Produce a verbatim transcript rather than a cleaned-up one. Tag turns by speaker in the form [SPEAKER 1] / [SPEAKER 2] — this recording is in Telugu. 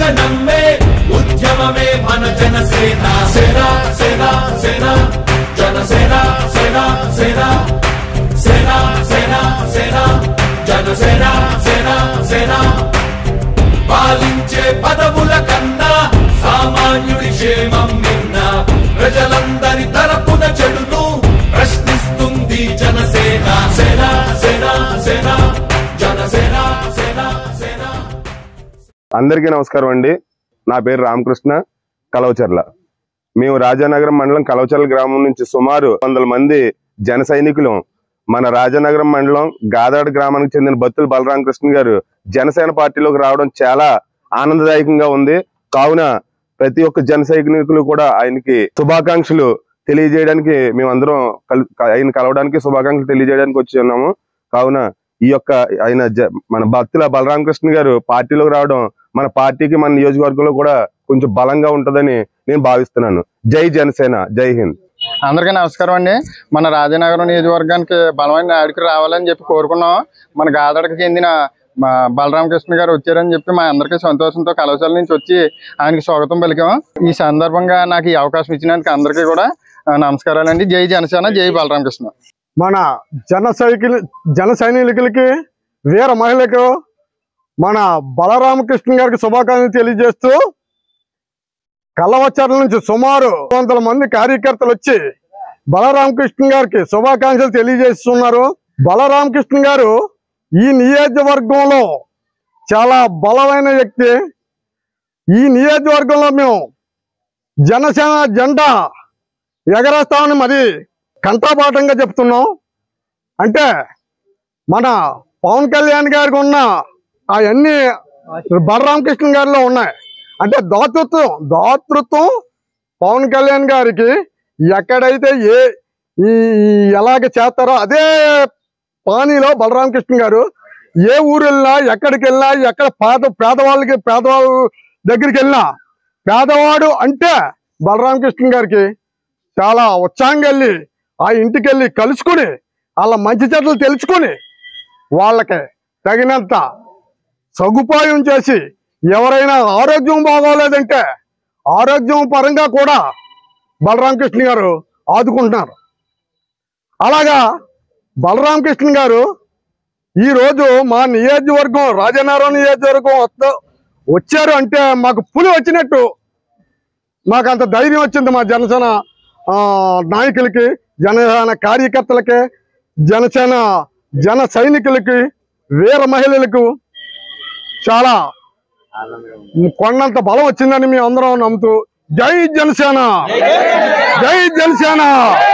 [SPEAKER 1] బలంగా నమ్మే ఉద్యమమే మన జనసేన సేన సేన సేన జనసేన సేన సేన సేన సేన సేన జనసేన సేన సేన పాలించే పదవుల కన్నా సామాన్యుడి క్షేమం నిన్న ప్రజలందరి తరపున చెడును ప్రశ్నిస్తుంది జనసేన సేన సేన సేన జనసేన సేన సేన.
[SPEAKER 2] అందరికీ నమస్కారం అండి. నా పేరు రామకృష్ణ, కలవచర్ల. మేము రాజానగరం మండలం కలవచర్ల గ్రామం నుంచి సుమారు వందల మంది జన సైనికులు మన రాజానగరం మండలం గాదాడ గ్రామానికి చెందిన బత్తుల బలరామకృష్ణ గారు జనసేన పార్టీలోకి రావడం చాలా ఆనందదాయకంగా ఉంది. కావున ప్రతి ఒక్క జన సైనికులు కూడా ఆయనకి శుభాకాంక్షలు తెలియజేయడానికి మేమందరం ఆయన కలవడానికి శుభాకాంక్షలు తెలియజేయడానికి వచ్చి ఉన్నాము. కావున ఈ యొక్క ఆయన మన బత్తుల బలరామకృష్ణ గారు పార్టీలోకి రావడం మన పార్టీకి మన నియోజకవర్గంలో కూడా కొంచెం బలంగా ఉంటుందని నేను భావిస్తున్నాను. జై జనసేన, జై హింద్.
[SPEAKER 3] అందరికీ నమస్కారం అండి. మన రాజానగరం నియోజకవర్గానికి బలమైన నాయకుడు రావాలని చెప్పి కోరుకున్నాం. మన గాదడకి చెందిన బలరామకృష్ణ గారు వచ్చారని చెప్పి మా అందరికీ సంతోషంతో కలవచర్ల నుంచి వచ్చి ఆయనకి స్వాగతం పలికాం. ఈ సందర్భంగా నాకు ఈ అవకాశం ఇచ్చినందుకు అందరికీ కూడా నమస్కారాలండి. జై జనసేన, జై బలరామకృష్ణ.
[SPEAKER 4] మన జన సైకిల్ జన సైనికులకి వీర మహిళకు మన బలరామకృష్ణ గారికి శుభాకాంక్షలు తెలియజేస్తూ కలవచర్ల నుంచి సుమారు వందల మంది కార్యకర్తలు వచ్చి బలరామకృష్ణ గారికి శుభాకాంక్షలు తెలియజేస్తున్నారు. బలరామకృష్ణ గారు ఈ నియోజకవర్గంలో చాలా బలమైన వ్యక్తి. ఈ నియోజకవర్గంలో మేము జనసేన జెండా ఎగరేస్తామని మరి కంఠపాఠంగా చెప్తున్నాం. అంటే మన పవన్ కళ్యాణ్ గారికి ఉన్న అవన్నీ బలరామకృష్ణ గారిలో ఉన్నాయి. అంటే దాతృత్వం దాతృత్వం పవన్ కళ్యాణ్ గారికి ఎక్కడైతే ఏ ఈ ఎలాగ చేస్తారో అదే పానీలో బలరామకృష్ణ గారు ఏ ఊరు వెళ్ళినా ఎక్కడికి వెళ్ళినా ఎక్కడ పేద పేదవాళ్ళకి పేదవాళ్ళ దగ్గరికి వెళ్ళినా పేదవాడు అంటే బలరామకృష్ణ గారికి చాలా ఉత్సాహంగా వెళ్ళి ఆ ఇంటికి వెళ్ళి కలుసుకుని వాళ్ళ మంచి చెడ్డలు తెలుసుకొని వాళ్ళకి తగినంత సదుపాయం చేసి ఎవరైనా ఆరోగ్యం బాగోలేదంటే ఆరోగ్యం పరంగా కూడా బలరామకృష్ణ గారు ఆదుకుంటున్నారు. అలాగా బలరామకృష్ణ గారు ఈరోజు మా నియోజకవర్గం రాజానగరం నియోజకవర్గం వస్తా వచ్చారు అంటే మాకు పులి వచ్చినట్టు మాకు అంత ధైర్యం వచ్చింది. మా జనసేన నాయకులకి, జనసేన కార్యకర్తలకి, జనసేన జన సైనికులకి, వీర మహిళలకు చాలా కొండంత బలం వచ్చిందని మేము అందరం నమ్ముతూ జై జనసేన, జై జనసేన.